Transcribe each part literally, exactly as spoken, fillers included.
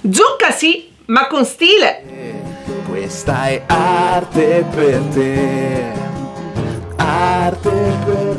Zucca sì, ma con stile! Questa è arte per te, arte per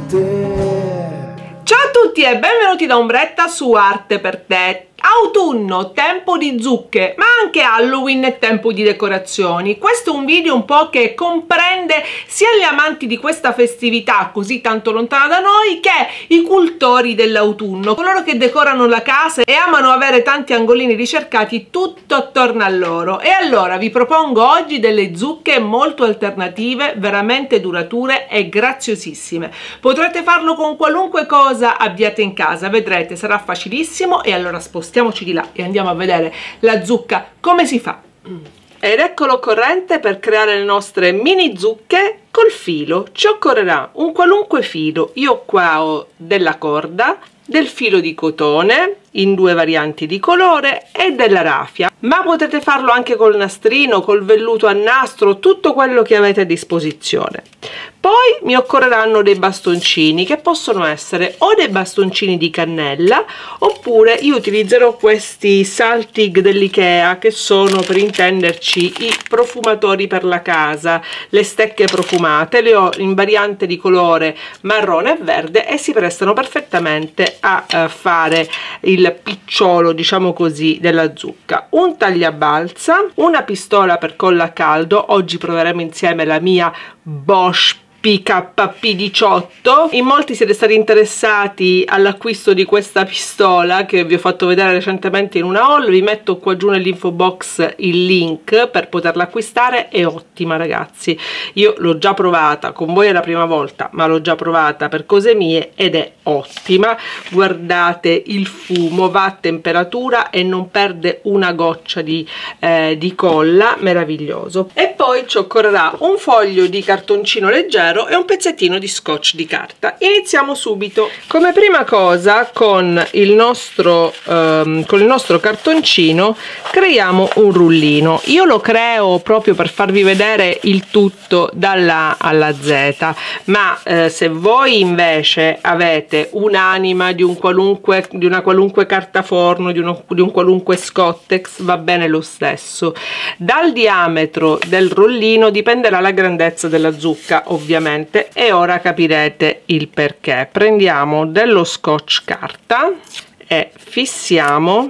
te. Ciao a tutti e benvenuti da Ombretta su Arte per te. Autunno, tempo di zucche, ma anche Halloween è tempo di decorazioni. Questo è un video un po' che comprende sia gli amanti di questa festività così tanto lontana da noi che i cultori dell'autunno, coloro che decorano la casa e amano avere tanti angolini ricercati tutto attorno a loro. E allora vi propongo oggi delle zucche molto alternative, veramente durature e graziosissime. Potrete farlo con qualunque cosa abbiate in casa, vedrete, sarà facilissimo. E allora spostiamoci di là e andiamo a vedere la zucca come si fa. Ed ecco l'occorrente per creare le nostre mini zucche col filo. Ci occorrerà un qualunque filo. Io qua ho della corda, del filo di cotone in due varianti di colore e della raffia, ma potete farlo anche col nastrino, col velluto a nastro, tutto quello che avete a disposizione. Poi mi occorreranno dei bastoncini che possono essere o dei bastoncini di cannella, oppure io utilizzerò questi Saltig dell'Ikea, che sono, per intenderci, i profumatori per la casa, le stecche profumate. Le ho in variante di colore marrone e verde e si prestano perfettamente a uh, fare il picciolo, diciamo così, della zucca. Un tagliabalza, una pistola per colla a caldo. Oggi proveremo insieme la mia Bosch P K P diciotto. In molti siete stati interessati all'acquisto di questa pistola che vi ho fatto vedere recentemente in una haul. Vi metto qua giù nell'info box il link per poterla acquistare. È ottima, ragazzi, io l'ho già provata, con voi è la prima volta, ma l'ho già provata per cose mie ed è ottima. Guardate il fumo, va a temperatura e non perde una goccia di, eh, di colla, meraviglioso. E poi ci occorrerà un foglio di cartoncino leggero e un pezzettino di scotch di carta. Iniziamo subito. Come prima cosa, con il nostro ehm, con il nostro cartoncino creiamo un rullino. Io lo creo proprio per farvi vedere il tutto dalla alla Z, ma eh, se voi invece avete un'anima di un qualunque di una qualunque carta forno, di, uno, di un qualunque Scottex, va bene lo stesso. Dal diametro del rullino dipenderà la grandezza della zucca, ovviamente, e ora capirete il perché. Prendiamo dello scotch carta e fissiamo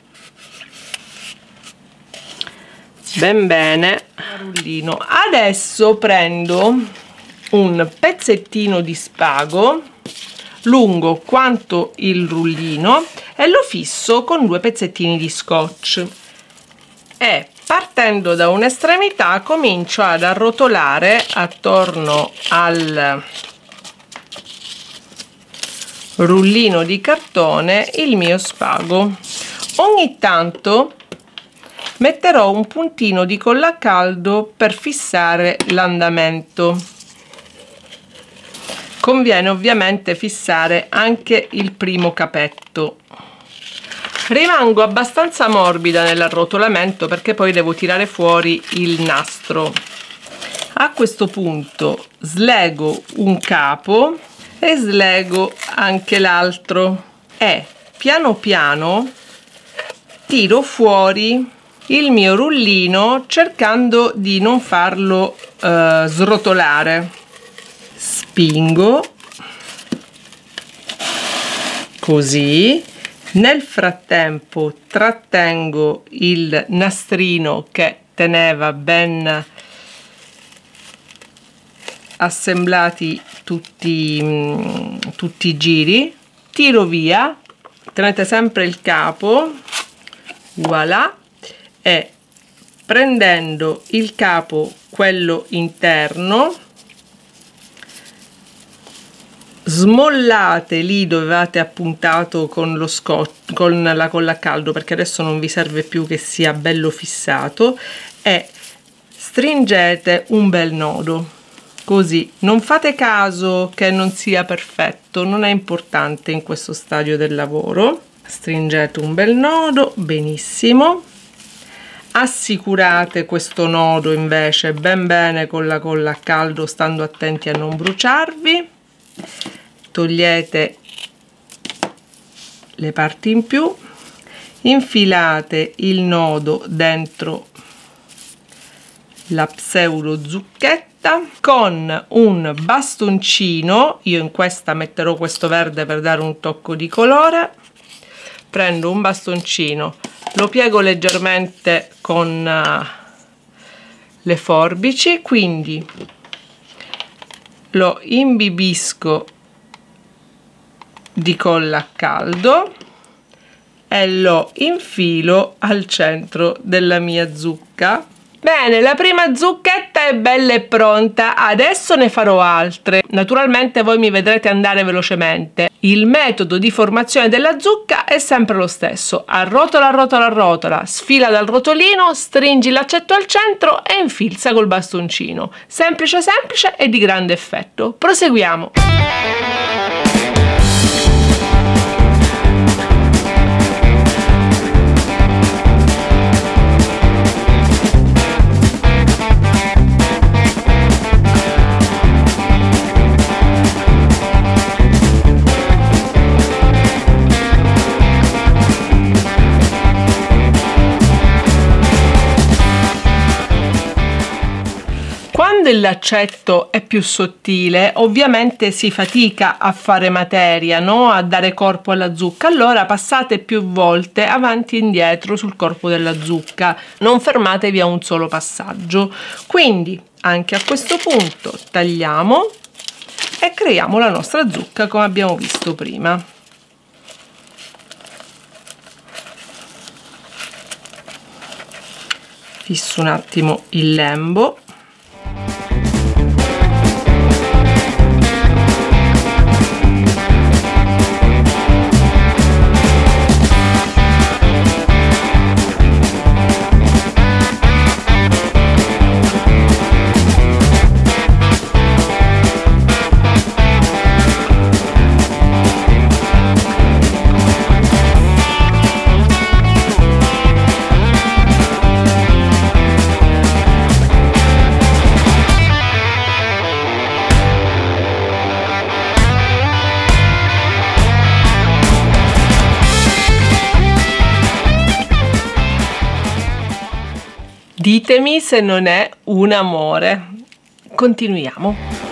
ben bene il rullino. Adesso prendo un pezzettino di spago lungo quanto il rullino e lo fisso con due pezzettini di scotch e, partendo da un'estremità, comincio ad arrotolare attorno al rullino di cartone il mio spago. Ogni tanto metterò un puntino di colla a caldo per fissare l'andamento. Conviene ovviamente fissare anche il primo capetto. Rimango abbastanza morbida nell'arrotolamento perché poi devo tirare fuori il nastro. A questo punto slego un capo e slego anche l'altro e piano piano tiro fuori il mio rullino cercando di non farlo eh, srotolare. Spingo così. Nel frattempo trattengo il nastrino che teneva ben assemblati tutti, tutti i giri, tiro via, tenete sempre il capo, voilà, e prendendo il capo, quello interno, smollate lì dove avete appuntato con lo scotch, con la colla a caldo, perché adesso non vi serve più che sia bello fissato, e stringete un bel nodo così. Non fate caso che non sia perfetto, non è importante in questo stadio del lavoro. Stringete un bel nodo, benissimo. Assicurate questo nodo invece ben bene con la colla a caldo, stando attenti a non bruciarvi. Togliete le parti in più infilate il nodo dentro la pseudo zucchetta con un bastoncino. Io in questa metterò questo verde per dare un tocco di colore. Prendo un bastoncino, lo piego leggermente con uh, le forbici, quindi lo imbibisco di colla a caldo e lo infilo al centro della mia zucca. Bene, la prima zucchetta è bella e pronta, adesso ne farò altre. Naturalmente voi mi vedrete andare velocemente. Il metodo di formazione della zucca è sempre lo stesso: arrotola, arrotola, arrotola, sfila dal rotolino, stringi l'aceto al centro e infilza col bastoncino. Semplice semplice e di grande effetto. Proseguiamo. Quando l'aceto è più sottile, ovviamente si fatica a fare materia, no? A dare corpo alla zucca, allora passate più volte avanti e indietro sul corpo della zucca, non fermatevi a un solo passaggio. Quindi anche a questo punto tagliamo e creiamo la nostra zucca come abbiamo visto prima. Fisso un attimo il lembo. Ditemi se non è un amore. Continuiamo.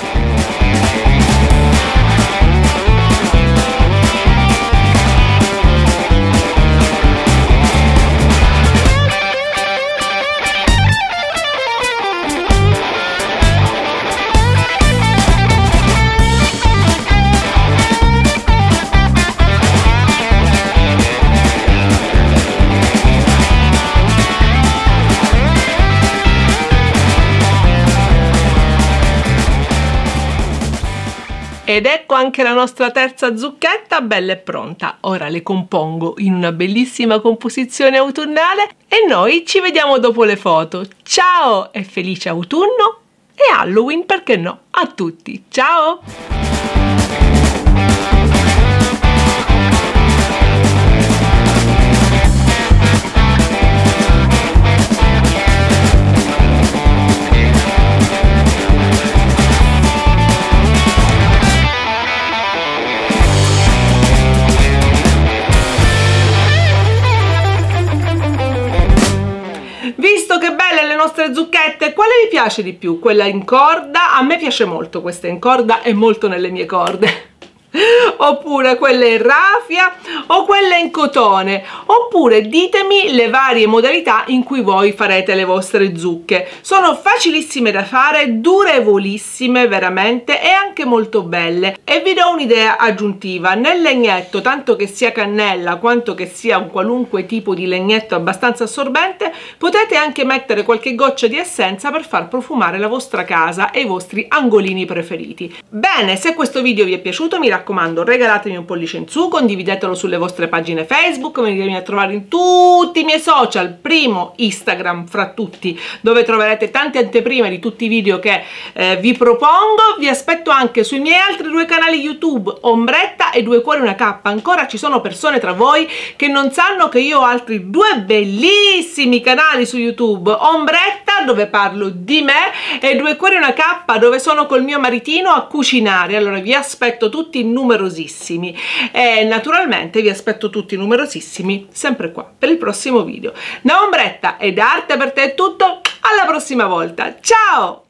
Ed ecco anche la nostra terza zucchetta bella e pronta. Ora le compongo in una bellissima composizione autunnale e noi ci vediamo dopo le foto. Ciao e felice autunno e Halloween, perché no, a tutti. Ciao! Visto che belle le nostre zucchette, quale vi piace di più? Quella in corda? A me piace molto questa in corda e molto nelle mie corde. Oppure quelle in raffia o quelle in cotone, oppure ditemi le varie modalità in cui voi farete le vostre zucche. Sono facilissime da fare, durevolissime veramente e anche molto belle. E vi do un'idea aggiuntiva: nel legnetto, tanto che sia cannella quanto che sia un qualunque tipo di legnetto abbastanza assorbente, potete anche mettere qualche goccia di essenza per far profumare la vostra casa e i vostri angolini preferiti. Bene, se questo video vi è piaciuto, mi raccomando, regalatemi un pollice in su, condividetelo sulle vostre pagine Facebook, venitemi a trovare in tutti i miei social, primo Instagram fra tutti, dove troverete tante anteprime di tutti i video che eh, vi propongo. Vi aspetto anche sui miei altri due canali YouTube, Ombretta e Due Cuori Una Cappa. Ancora ci sono persone tra voi che non sanno che io ho altri due bellissimi canali su YouTube, Ombretta dove parlo di me, e Due Cuori e una Cappa dove sono col mio maritino a cucinare. Allora vi aspetto tutti numerosissimi e naturalmente vi aspetto tutti numerosissimi sempre qua per il prossimo video. Da Ombretta e da Arte per te è tutto, alla prossima volta, ciao!